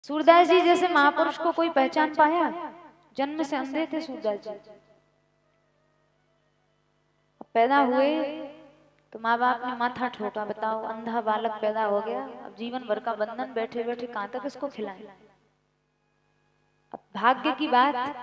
सूरदास जी जैसे महापुरुष को कोई पहचान पाया? जन्म से अंधे थे सूरदास जी। पैदा हुए तो माँ बाप ने माथा ठोका, बताओ अंधा बालक पैदा हो गया, अब जीवन भर का बंधन, बैठे बैठे कहां तक इसको खिलाएं। अब भाग्य की बात,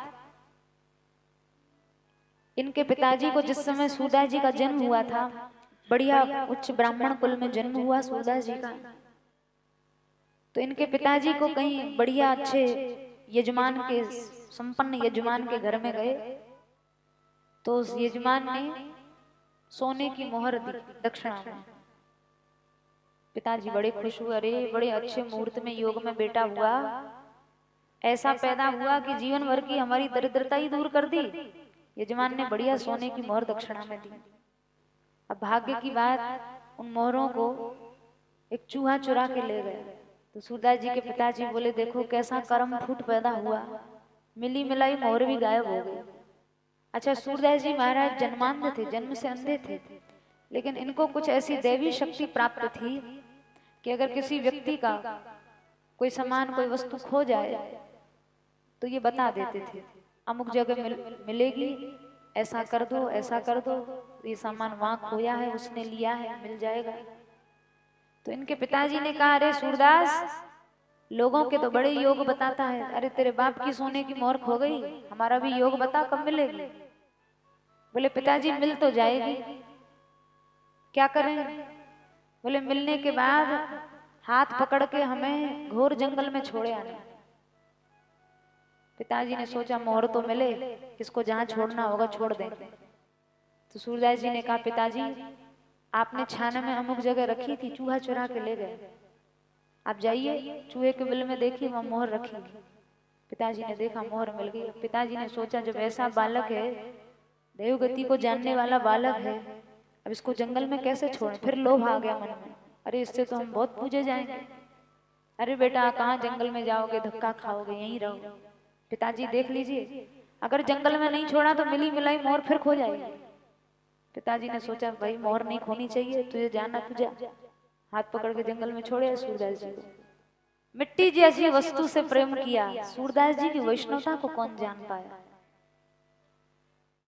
इनके पिताजी को जिस समय सूरदास जी का जन्म हुआ था, बढ़िया उच्च ब्राह्मण कुल में जन्म हुआ सूरदास जी का, तो इनके पिताजी को कहीं बढ़िया अच्छे यजमान के, संपन्न यजमान के घर में गए, तो उस यजमान ने सोने की मोहर दी दक्षिणा में। पिताजी बड़े खुश हुए, अरे बड़े अच्छे मुहूर्त में योग में बेटा हुआ, ऐसा पैदा हुआ कि जीवन भर की हमारी दरिद्रता ही दूर कर दी। यजमान ने बढ़िया सोने की मोहर दक्षिणा में दी। अब भाग्य की बात, उन मोहरों को एक चूहा चुरा के ले गया। तो सूरदास जी के पिताजी बोले, देखो कैसा कर्म फूट पैदा हुआ, मिली मिलाई मोहर भी गायब हो गई। अच्छा, सूरदास जी महाराज जन्मांध थे, जन्म से अंधे थे, लेकिन इनको कुछ ऐसी दैवी शक्ति प्राप्त थी कि अगर किसी व्यक्ति का कोई सामान, कोई वस्तु खो जाए तो ये बता देते थे, अमुक जगह मिलेगी, ऐसा कर दो, ऐसा कर दो, ये सामान वहां खोया है, उसने लिया है, मिल जाएगा। तो इनके पिताजी ने कहा, अरे सूरदास, लोगों के तो बड़े योग बताता है, अरे तेरे बाप की सोने की मोहर खो गई, हमारा भी योग बता, कब मिलेगी? बोले पिताजी मिल तो जाएगी, क्या करें? बोले मिलने के बाद हाथ पकड़ के हमें घोर जंगल में छोड़े आना। पिताजी ने सोचा मोहर तो मिले, किसको जहां छोड़ना होगा छोड़ देंगे। तो सूरदास जी ने कहा, पिताजी आपने छाने में अमुक जगह रखी थी, चूहा चुरा के ले गए, आप जाइए चूहे के बिल में देखिए वहां मोहर रखी। पिताजी ने देखा मोहर मिल गई। पिताजी ने सोचा जब ऐसा बालक है, देवगति को जानने वाला बालक है, अब इसको जंगल में कैसे छोड़े? फिर लोभ आ गया मन में, अरे इससे तो हम बहुत पूजे जाएंगे। अरे बेटा कहाँ जंगल में जाओगे, धक्का खाओगे, यहीं रहो। पिताजी देख लीजिए, अगर जंगल में नहीं छोड़ा तो मिली मिलाई मोहर फिर खो जाएगी। पिताजी ने सोचा भाई मोहर नहीं खोनी चाहिए, तुझे जाना तुझा। हाथ पकड़ के जंगल में छोड़े सूरदास जी को। मिट्टी जैसी वस्तु से प्रेम किया, सूरदास जी की वैष्णवता को कौन जान पाया?